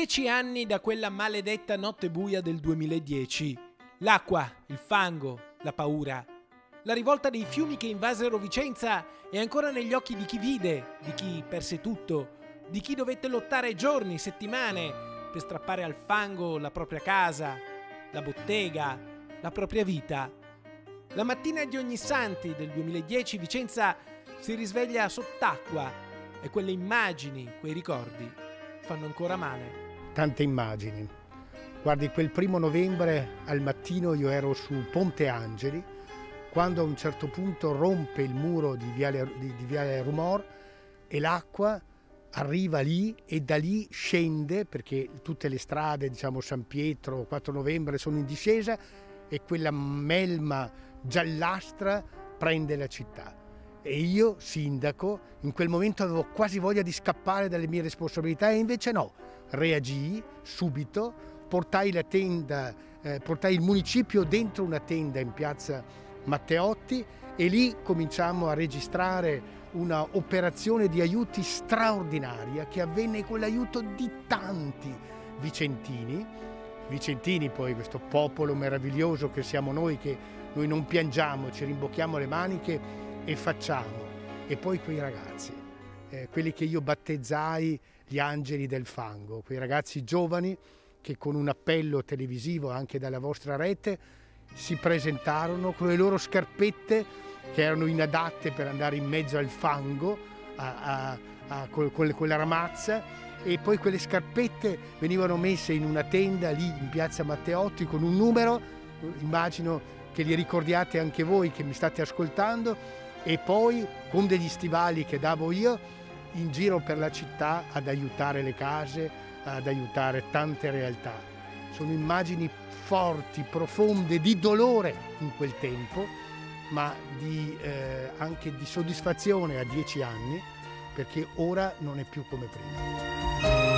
10 anni da quella maledetta notte buia del 2010. L'acqua, il fango, la paura. La rivolta dei fiumi che invasero Vicenza è ancora negli occhi di chi vide, di chi perse tutto, di chi dovette lottare giorni, settimane per strappare al fango la propria casa, la bottega, la propria vita. La mattina di Ognissanti del 2010 Vicenza si risveglia sott'acqua e quelle immagini, quei ricordi fanno ancora male. Tante immagini. Guardi, quel 1° novembre al mattino io ero su Ponte Angeli, quando a un certo punto rompe il muro di Viale Rumor e l'acqua arriva lì e da lì scende, perché tutte le strade, diciamo San Pietro, 4 novembre sono in discesa, e quella melma giallastra prende la città. E io, sindaco, in quel momento avevo quasi voglia di scappare dalle mie responsabilità e invece no, reagii subito, portai la tenda, portai il municipio dentro una tenda in piazza Matteotti e lì cominciamo a registrare una operazione di aiuti straordinaria che avvenne con l'aiuto di tanti vicentini. Vicentini poi, questo popolo meraviglioso che siamo noi, che noi non piangiamo, ci rimbocchiamo le maniche e facciamo. E poi quei ragazzi, quelli che io battezzai gli angeli del fango, quei ragazzi giovani che con un appello televisivo anche dalla vostra rete si presentarono con le loro scarpette che erano inadatte per andare in mezzo al fango con la ramazza, e poi quelle scarpette venivano messe in una tenda lì in piazza Matteotti con un numero, immagino che li ricordiate anche voi che mi state ascoltando, e poi con degli stivali che davo io in giro per la città ad aiutare le case, ad aiutare tante realtà. Sono immagini forti, profonde, di dolore in quel tempo, ma anche di soddisfazione a 10 anni, perché ora non è più come prima.